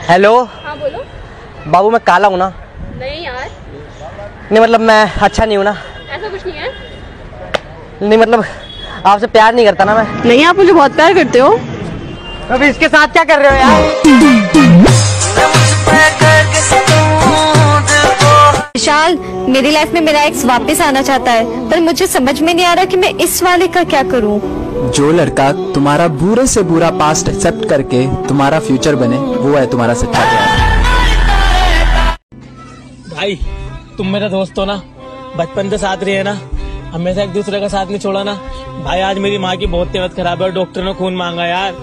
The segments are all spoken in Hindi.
हेलो। हाँ बोलो। बाबू मैं काला हूँ ना? नहीं यार। नहीं मतलब मैं अच्छा नहीं हूँ ना? ऐसा कुछ नहीं है। नहीं मतलब आपसे प्यार नहीं करता ना मैं। नहीं, आप मुझे बहुत प्यार करते हो। अभी इसके साथ क्या कर रहे हो यार? विशाल, मेरी लाइफ में मेरा एक्स वापस आना चाहता है, पर मुझे समझ में नहीं आ रहा कि मैं इस वाले का क्या करूं। जो लड़का तुम्हारा बुरे से बुरा पास्ट एक्सेप्ट करके तुम्हारा फ्यूचर बने, वो है तुम्हारा सच्चा प्यार। भाई तुम मेरा दोस्त हो ना, बचपन से साथ रहे ना, हमेशा एक दूसरे का साथ नहीं छोड़ा ना। भाई आज मेरी माँ की बहुत तबीयत खराब है और डॉक्टर ने खून मांगा यार।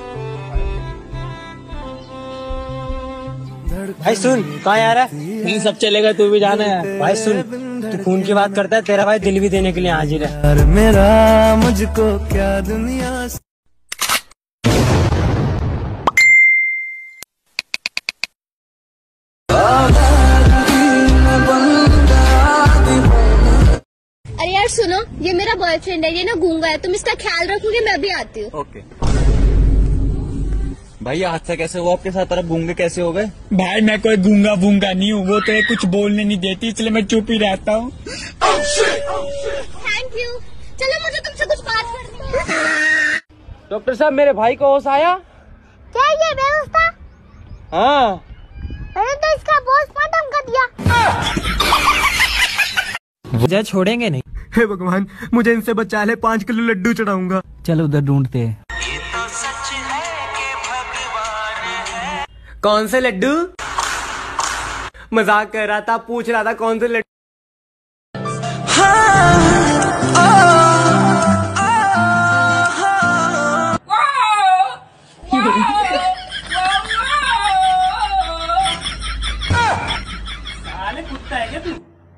भाई सुन, कहाँ यार है? नहीं सब चलेगा, तू भी जाना है। भाई सुन, तू खून की बात करता है, तेरा भाई दिल भी देने के लिए हाजिर है। यार मेरा मुझको क्या दुनिया। अरे यार सुनो, ये मेरा बॉयफ्रेंड है, ये ना गूंगा है, तुम इसका ख्याल रखोगे, मैं भी आती हूँ। ओके। भाई हादसा कैसे हुआ आपके साथ? आप गूंगे कैसे हो गए? भाई मैं कोई गूंगा वूंगा नहीं हूँ, वो तो कुछ बोलने नहीं देती इसलिए मैं चुप ही रहता हूँ। Thank you. चलो मुझे तुमसे कुछ बात करनी है। डॉक्टर साहब मेरे भाई को होश आया? क्या ये व्यवस्था? हाँ। मैंने तो इसका पोस्टमार्टम कर दिया। मुझे छोड़ेंगे नहीं। हे भगवान, मुझे इनसे बचा ले, 5 किलो लड्डू चढ़ाऊंगा। चलो उधर ढूंढते हैं। कौन से लड्डू? मजाक कर रहा था, पूछ रहा था कौन से लड्डू। कुत्ता है क्या तू?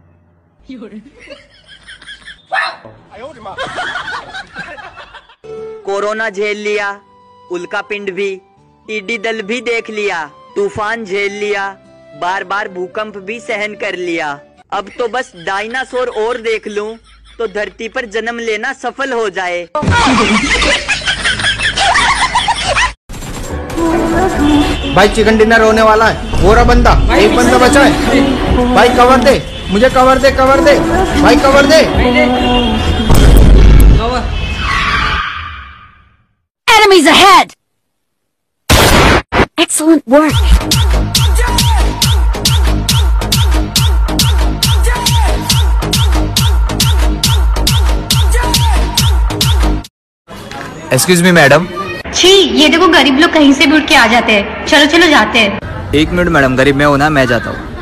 कोरोना झेल लिया, उल्का पिंड भी, टिड्डी दल भी देख लिया, तूफान झेल लिया, बार बार भूकंप भी सहन कर लिया। अब तो बस डायनासोर और देख लूं तो धरती पर जन्म लेना सफल हो जाए। भाई चिकन डिनर होने वाला है, वो रहा बंदा, एक बंदा बचा है। भाई कवर दे, मुझे कवर दे, कवर दे भाई, कवर दे। Enemies ahead! Excellent work! Excuse me madam. छी, ये देखो गरीब लोग कहीं से भी उठ के आ जाते हैं। चलो चलो जाते हैं। 1 मिनट मैडम, गरीब में हो ना, मैं जाता हूँ।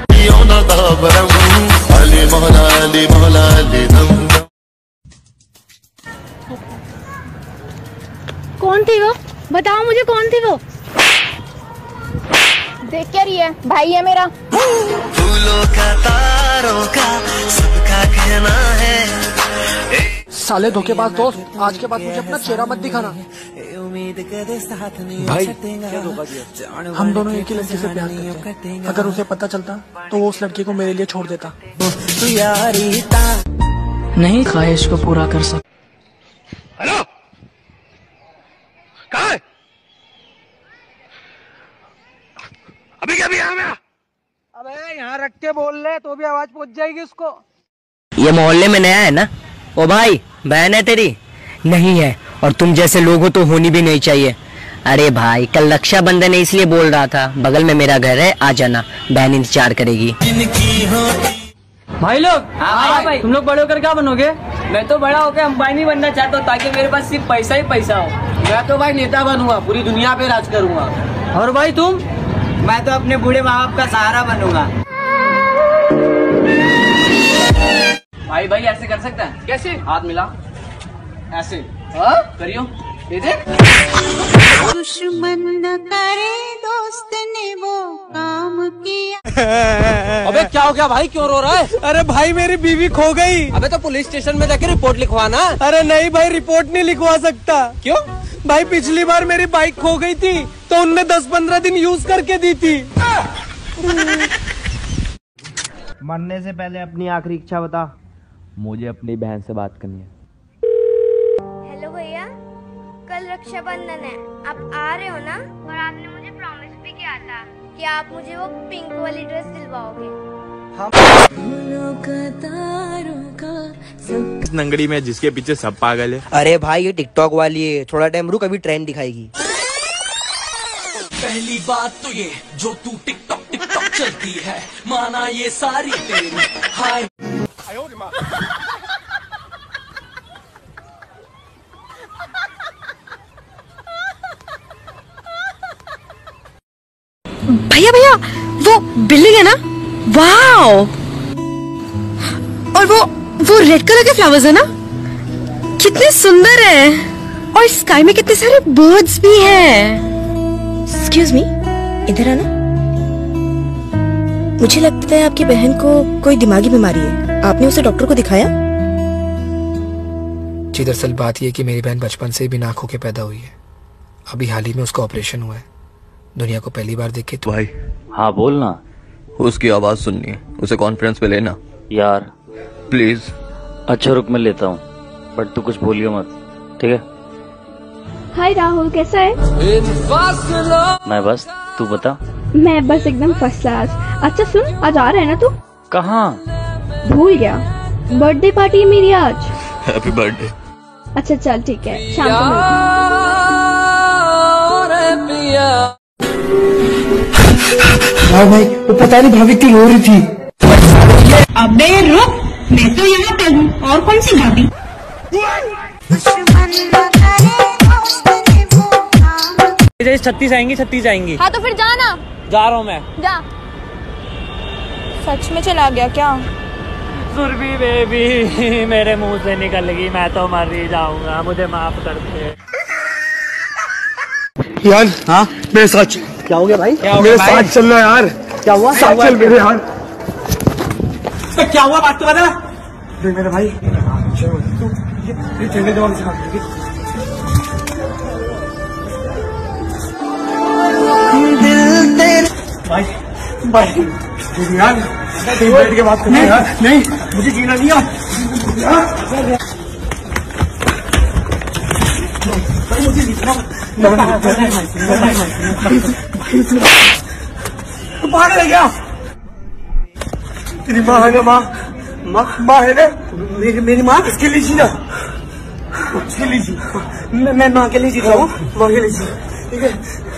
कौन थी वो? बताओ मुझे, कौन थी वो? देख क्या रही है? भाई है मेरा। फूलों का तारों का सबका कहना है। साले धोखेबाज दोस्त, आज के बाद मुझे अपना चेहरा मत दिखाना। भाई क्या धोखा दिया? हम दोनों एक ही लड़की से प्यार करते हैं। अगर उसे पता चलता तो वो उस लड़की को मेरे लिए छोड़ देता। नहीं ख्वाहिश को पूरा कर सकता। हेलो, कहाँ है? अभी क्या भी यहाँ में? अबे यहाँ रख के बोल ले तो भी आवाज पहुंच जाएगी उसको। ये मोहल्ले में नया है ना? ओ भाई, बहन है तेरी? नहीं है, और तुम जैसे लोग हो तो होनी भी नहीं चाहिए। अरे भाई कल रक्षाबंधन है इसलिए बोल रहा था, बगल में मेरा घर है, आ जाना, बहन इंतजार करेगी। भाई लोग, भाई तुम लोग बड़े होकर क्या बनोगे? मैं तो बड़ा होकर अंबानी बनना चाहता हूँ ताकि मेरे पास सिर्फ पैसा ही पैसा हो। मैं तो भाई नेता बनूंगा, पूरी दुनिया पे राज करूंगा। और भाई तुम? मैं तो अपने बूढ़े माँ बाप का सहारा बनूंगा। भाई भाई ऐसे कर सकता है? कैसे? हाथ मिला ऐसे। हाँ? करियो, दे दे। दुश्मन न करे दोस्त ने वो काम किया। अबे क्या हो गया भाई, क्यों रो रहा है? अरे भाई मेरी बीवी खो गई। अबे तो पुलिस स्टेशन में जाके रिपोर्ट लिखवाना। अरे नहीं भाई, रिपोर्ट नहीं लिखवा सकता। क्यों? भाई पिछली बार मेरी बाइक खो गई थी तो उनने 10-15 दिन यूज करके दी थी। मरने से पहले अपनी आखिरी इच्छा बता। मुझे अपनी बहन से बात करनी है। हेलो भैया, कल रक्षाबंधन है, आप आ रहे हो ना? और आपने मुझे प्रॉमिस भी किया था कि आप मुझे वो पिंक वाली ड्रेस दिलवाओगे। नंगड़ी में जिसके पीछे सब पागल है। अरे भाई ये टिकटॉक वाली है, थोड़ा टाइम रुक, अभी ट्रेंड दिखाएगी। पहली बात तो ये जो तू टिकटॉक टिकटॉक चलती है, माना ये सारी तेरी हाय। भैया भैया वो बिल्डिंग है ना, वाओ। और वो रेड कलर के फ्लावर्स है ना, कितने सुंदर है। और स्काई में कितने सारे बर्ड्स भी हैं। एक्सक्यूज मी, इधर आना। मुझे लगता है आपकी बहन को कोई दिमागी बीमारी है, आपने उसे डॉक्टर को दिखाया? जी दरअसल बात यह कि मेरी बहन बचपन से ही बिना आंखों के पैदा हुई है। अभी हाल ही में उसका ऑपरेशन हुआ है। दुनिया को पहली बार देखे तो। भाई हाँ बोलना। उसकी आवाज सुननी है, उसे कॉन्फ्रेंस पे लेना यार प्लीज। अच्छा रुक मैं लेता हूँ, बट तू कुछ बोलियो मत, ठीक है? हाय राहुल, कैसा है? मैं बस, तू बता। मैं बस एकदम फर्स्ट क्लास। अच्छा सुन, आज आ रहा है ना तू? कहाँ? भूल गया, बर्थडे पार्टी है मेरी आज। Happy birthday. अच्छा चल ठीक है, शाम को मिलते हैं। हाँ भाई, वो पता नहीं भाभी क्यों रो रही थी। अबे रुक, मैं तो यहाँ पे हूँ, और कौन सी भाभी? 36 आएंगी, 36 आएंगी। हाँ तो फिर जाना। जा रहा हूँ मैं। जा। सच में चला गया क्या? सुरभि बेबी मेरे मुंह से निकल गई, मैं तो मर ही जाऊंगा, मुझे माफ कर दे। यार हाँ मेरे साथ क्या हो गया भाई? मेरे साथ चल रहा यार। क्या हुआ? साथ चल मेरे यार। क्या हुआ बात तो बता। मेरे भाई ठंडे जवान से भाई भाई यार बैठ के बात करना यार। नहीं मुझे जीना नहीं है। मुझे जीतना पागल है क्या? तेरी माँ है ना, माँ है ना, मेरी माँ किसके लिए जी ना, उसके लिए जी। मैं माँ के लिए जीता हूँ, माँ के लिए जी, ठीक है।